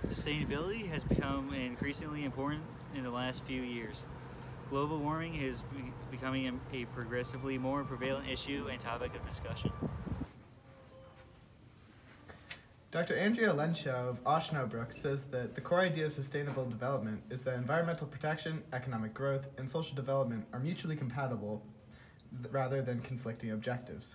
Sustainability has become increasingly important in the last few years. Global warming is becoming a progressively more prevalent issue and topic of discussion. Dr. Andrea Lenschow of Osnabrück says that the core idea of sustainable development is that environmental protection, economic growth, and social development are mutually compatible rather than conflicting objectives.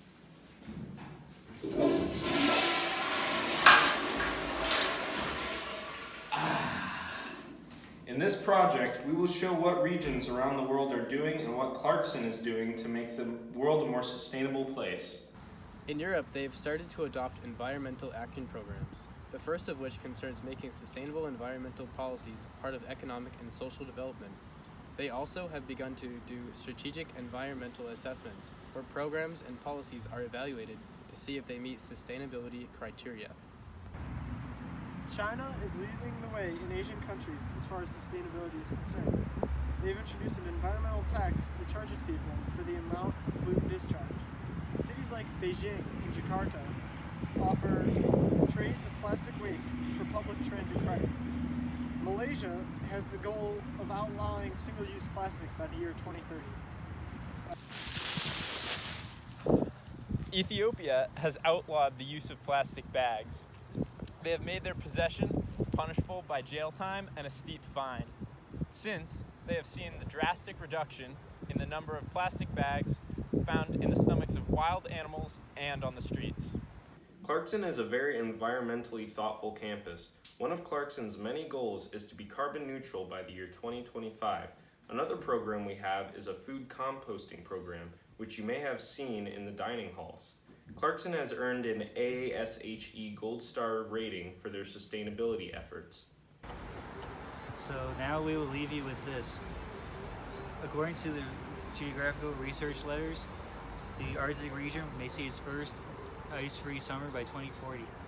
In this project, we will show what regions around the world are doing and what Clarkson is doing to make the world a more sustainable place. In Europe, they've started to adopt environmental action programs, the first of which concerns making sustainable environmental policies part of economic and social development. They also have begun to do strategic environmental assessments, where programs and policies are evaluated to see if they meet sustainability criteria. China is leading the way in Asian countries as far as sustainability is concerned. They've introduced an environmental tax that charges people for the amount of pollutant discharge. Cities like Beijing and Jakarta offer trades of plastic waste for public transit credit. Malaysia has the goal of outlawing single-use plastic by the year 2030. Ethiopia has outlawed the use of plastic bags. They have made their possession punishable by jail time and a steep fine, since they have seen the drastic reduction in the number of plastic bags found in the stomachs of wild animals and on the streets. Clarkson is a very environmentally thoughtful campus. One of Clarkson's many goals is to be carbon neutral by the year 2025. Another program we have is a food composting program, which you may have seen in the dining halls. Clarkson has earned an AASHE Gold Star rating for their sustainability efforts. So now we will leave you with this. According to the Geographical Research Letters, the Arctic region may see its first ice-free summer by 2040.